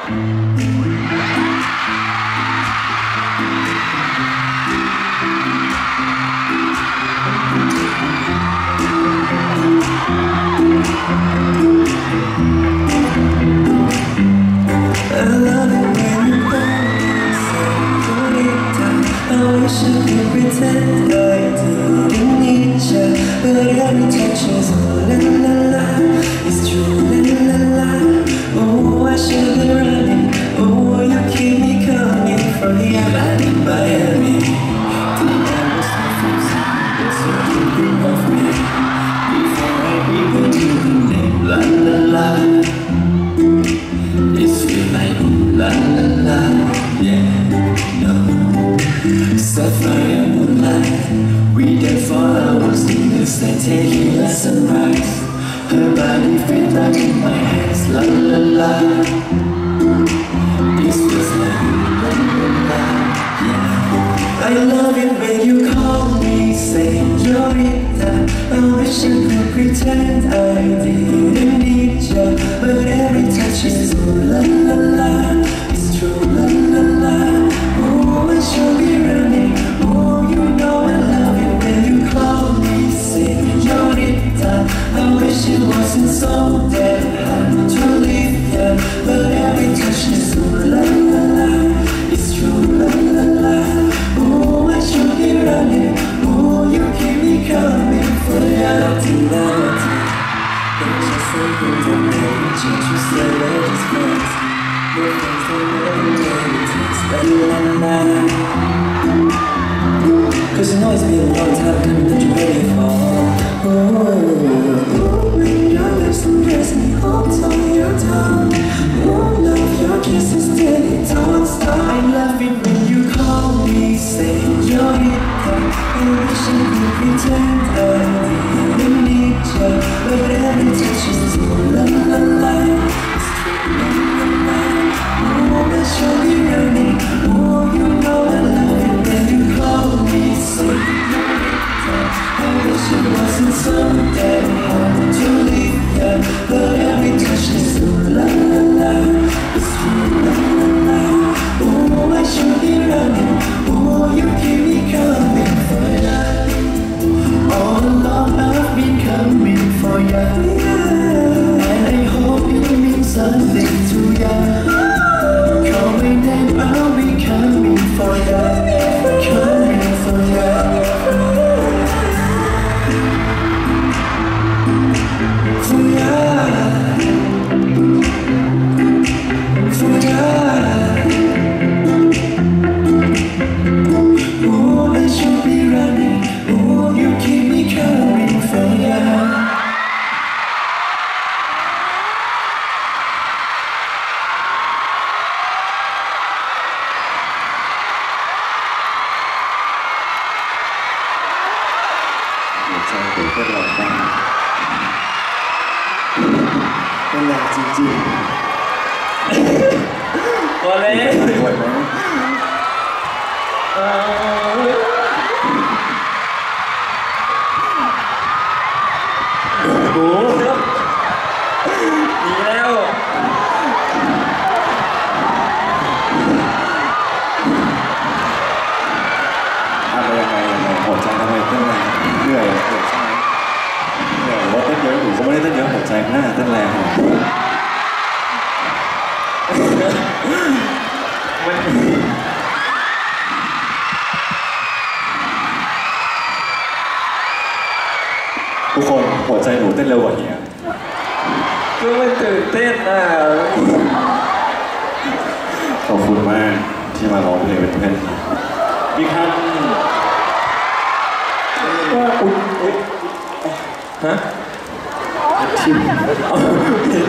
Pretend I didn't need you, but every touch is oh la la la, it's true la la la. Oh, I should be running. Oh, you keep me coming from the Miami. The air was so frozen, it's so thinking of me before I even knew the name. La la la, it's feel like la la la, yeah, no. Sapphire moonlight, we there for hours in the sky, taking a sunrise. Her body fit like in my hands, la la la. It feels like la la la, yeah. I love it when you call me señorita. I wish I could pretend I didn't need you, but every touch is oh la la la, it's true la la la. Oh, I should be running. Oh, you know I love it when you call me señorita. I wish it wasn't so damn hard to leave ya, but every touch is so la la la, it's true la la la. Oh, I should be running. Oh, you keep me coming for ya. There's just something that made you say that it's friends. Your friends don't know the way it tastes. La la la. Cause you know it's been a long time coming that you're ready for. Oh, when your lips embrace me, hold on your tongue. Oh, love your kisses till it don't stop. I love it when you call me señorita. I wish I could pretend I didn't need you, but every touch is oh la la la, it's true la la la. Oh, I should be running. Oh, you know I love it when you call me señorita. I wish it wasn't so damn hard to leave ya, but every touch is oh la la la, it's true la la la. Oh, I should be running. Oh, you keep me coming for ya. All along I've been coming for ya, and I hope it means something to ya. Call my name, I'll be coming for ya, coming for ya. For ya, for ya. Oh, I should be running. Oh, you keep me coming for ya. เป็นแรงจริงๆพอแล้วไหวไหมโอ้ดีแล้วอะไรยังไงหัวใจทำไมเต้นแรงเหนื่อยใช่ไหมเหนื่อยว่าเต้นเยอะหนูก็ไม่ได้เต้นเยอะหัวใจน่าจะเต้นแรงทุกคนหัวใจหนูเต้นเร็วกว่านี้ก็ไม่ตื่นเต้นอ่ะขอบคุณมากที่มาร้องเพลงเป็นเพื่อนพี่ครับว่าอุ๊ยฮะชิม